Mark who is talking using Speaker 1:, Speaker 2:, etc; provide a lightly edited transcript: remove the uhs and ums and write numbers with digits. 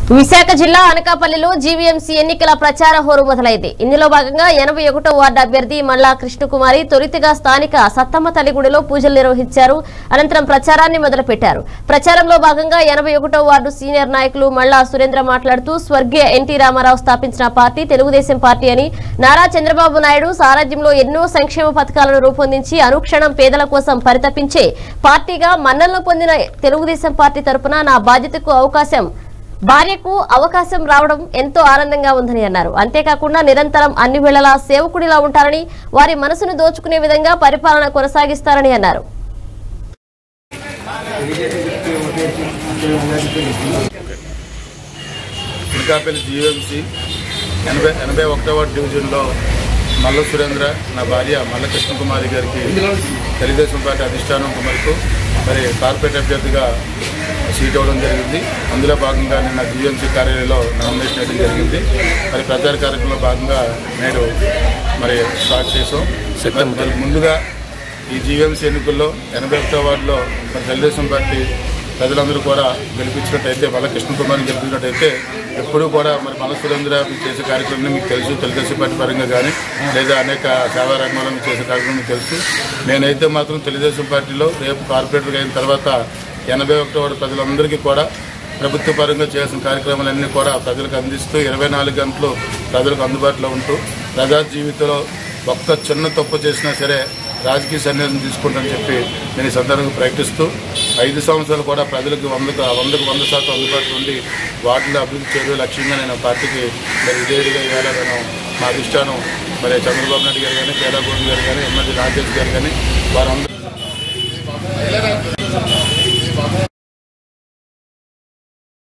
Speaker 1: విశాఖ జిల్లా అనకాపల్లిలో జీవీఎంసీ ఎన్నికల ప్రచార హోరు మొదలైంది. ఇందులో భాగంగా 81వ వార్డు అభ్యర్థి మల్లా కృష్ణకుమారి తొలితగా స్థానిక సత్తమ్మ తల్లి గుడిలో పూజలు నిర్వహించారు. అనంతరం ప్రచారాన్ని మొదలుపెట్టారు. ప్రచారంలో భాగంగా 81వ వార్డు సీనియర్ నాయకులు మల్లా సురేంద్ర మాట్లాడుతూ స్వర్గీయ ఎన్టీ రామారావు స్థాపించిన పార్టీ తెలుగుదేశం పార్టీ అని, నారా చంద్రబాబు నాయుడు సారథ్యంలో ఎన్నో సంక్షేమ పథకాలను రూపొందించి అనుక్షణం పేదల కోసం పరితపించే పార్టీగా మన్ననలు పొందిన తెలుగుదేశం పార్టీ తరపున నా భార్యకు అవకాశం రావడం ఎంతో ఆనందంగా ఉందని అన్నారు. అంతేకాకుండా నిరంతరం అన్ని వేళలా సేవకుడిలా ఉంటారని, వారి మనసును దోచుకునే విధంగా పరిపాలన కొనసాగిస్తారని అన్నారు.
Speaker 2: అనకాపల్లి జీవీఎంసీ 81వ డివిజన్లో మల్ల సురేంద్ర, నా భార్య మల్ల కృష్ణకుమారి గారికి తెలుగుదేశం పార్టీ అధిష్టానం మేరకు మరి కార్పొరేట్ అభ్యర్థిగా సీట్ ఇవ్వడం జరిగింది. అందులో భాగంగా నిన్న జీవీఎంసీ కార్యాలయంలో నామినేషన్ వేయడం జరిగింది. మరి ప్రచార కార్యక్రమంలో భాగంగా నేడు మరి స్టార్ట్ చేసాం. ముందుగా ఈ జీవీఎంసీ ఎన్నికల్లో 81వ వార్డులో మరి తెలుగుదేశం పార్టీ ప్రజలందరూ కూడా గెలిపించినట్టయితే, మల్ల కృష్ణకుమారిని గెలిపించినట్టయితే ఎప్పుడూ కూడా మరి మల్ల సురేంద్ర చేసే కార్యక్రమం మీకు తెలుసు, తెలుగుదేశం పార్టీ పరంగా కానీ లేదా అనేక సేవా రంగంలో మీకు చేసే కార్యక్రమం మీకు తెలుసు. నేనైతే మాత్రం తెలుగుదేశం పార్టీలో రేపు కార్పొరేటర్గా అయిన తర్వాత 81వ వార్డు ప్రజలందరికీ కూడా ప్రభుత్వ పరంగా చేసిన కార్యక్రమాలన్నీ కూడా ప్రజలకు అందిస్తూ 24 గంటలు ప్రజలకు అందుబాటులో ఉంటూ ప్రజా జీవితంలో ఒక్క చిన్న తప్పు చేసినా సరే రాజకీయ సన్యాసం తీసుకుంటానని చెప్పి నేను ఈ సందర్భంగా ప్రకటిస్తూ 5 సంవత్సరాలు కూడా ప్రజలకు 100% అందుబాటులో ఉండి వాటిని అభివృద్ధి చేయడం లక్ష్యంగా నేను పార్టీకి మరి విధేయుడిగా ఇవాళ నేను మా అధిష్టానం మరి చంద్రబాబు నాయుడు గారు కానీ, కేలా గోపి గారు కానీ, ఎమ్మెల్యే రాజేష్ గారు కానీ వారందరూ